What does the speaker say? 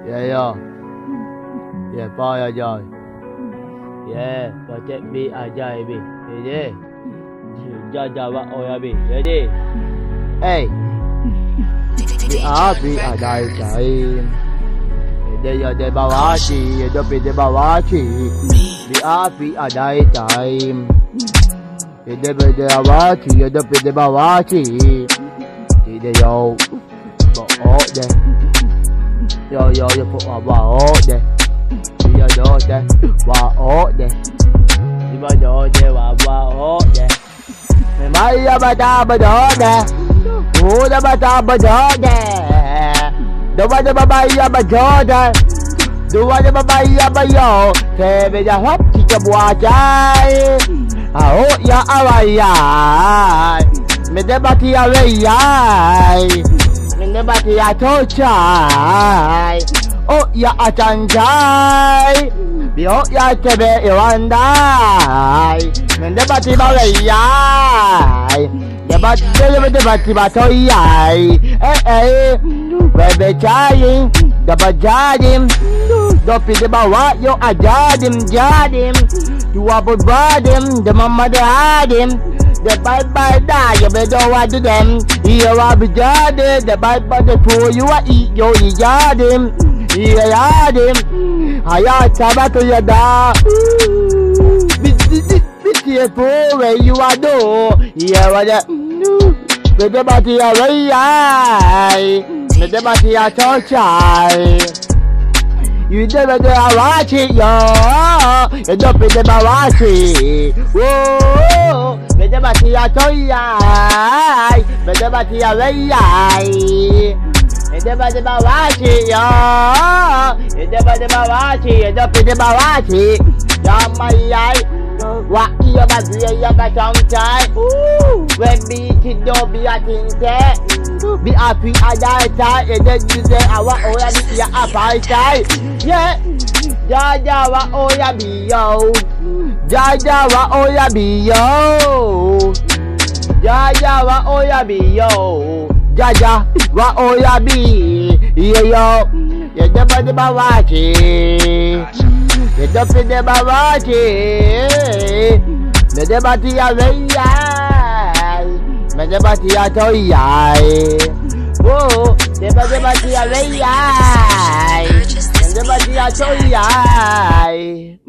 Yeah, yeah, boy, joy. Yeah, project B aja B. Yeah, jaja wa oya B. Ready? Hey. B aja time. Dia bawashi, dia bawashi. B aja time. Dia bawashi, dia bawashi. Dia yo. Bo de. Yo phụ vào de. Yo de. Vào de. Đi bao giờ de vào de. Mày mai ba ta ba đó de. Ủa da ba ta ba đó de. Đâu ba ba ba ba đó de. Đâu ba ba ba yo. Thế bây giờ hấp chỉ cho bùa trái. À ya awai ya. Mày để ba thì awai ya. Mình đã bắt ya thôi trái, ya chân trái, bị ya chế bè yêu anh đai. Mình đã bắt bao lấy ya, đã bắt ba thôi ya, về trái, đã bắt jadim, đó bị để bao yo jadim, dua badim, để mama jadim. The bye die, you better what to them. You are be jaded, the bye the poor you are eat yo yadim. Yadim. I to your da. Be poor where you are do. Yeah, what the the body away. The body a torch. You never do a watch it, yo. You don't be the watch it. Whoa. Bede bati ya toyai, bede bati ya wei, bede bati ba wachi yo, bede bati ba wachi, bede ba wachi, ya mai wa iya ba ya ba chai, when be kido be a tinte, be happy adai, bede juze awa oya bi ya apai chai, yeah, jaja wa oya bi yo. Jaja wa oya bi yo. Jaja wa oya bi yo. Jaja wa oya bi yo. Ya de ba wachi. Ya de ba wachi. Me de ba ti ya wei. Me de ba ti ya toy yai. Oh, de ba ti ya wei. Me de ba ti ya toy yai.